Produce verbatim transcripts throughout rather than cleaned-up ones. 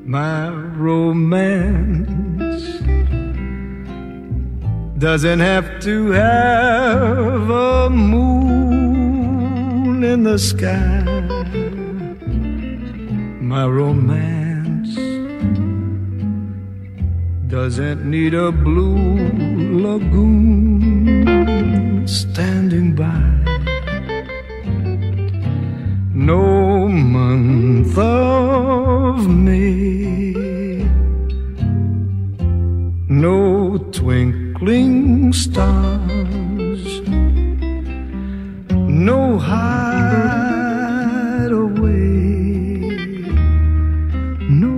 My romance doesn't have to have a moon in the sky. My romance doesn't need a blue lagoon standing by. No month of May, no twinkling stars, no hideaway, no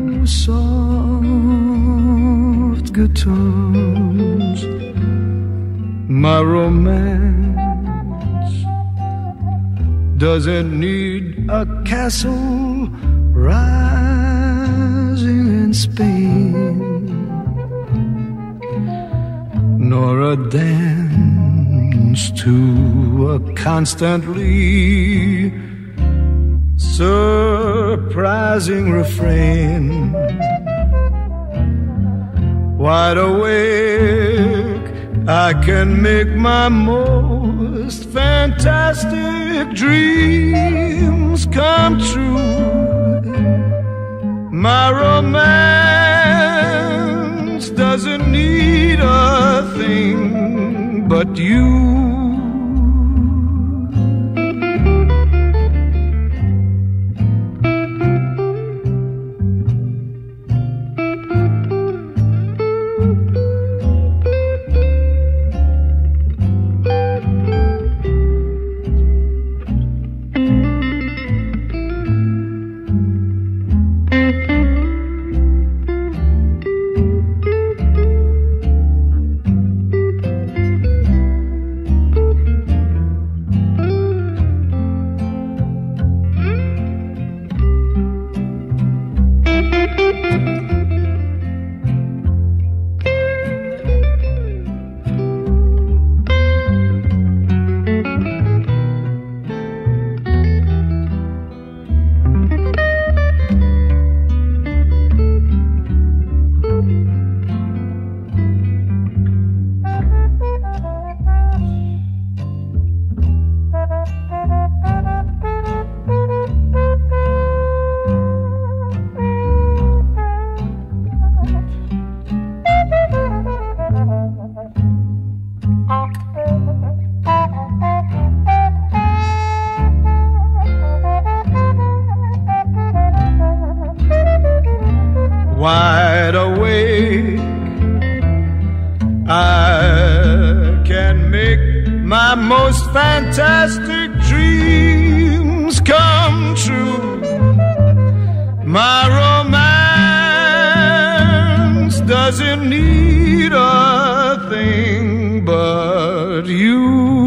soft guitars. My romance doesn't need a castle rising in Spain, nor a dance to a constantly surprising refrain. Wide awake, I can make my most fantastic dreams come true. My romance doesn't need a thing but you. Wide awake, I can make my most fantastic dreams come true. My romance doesn't need a thing but you.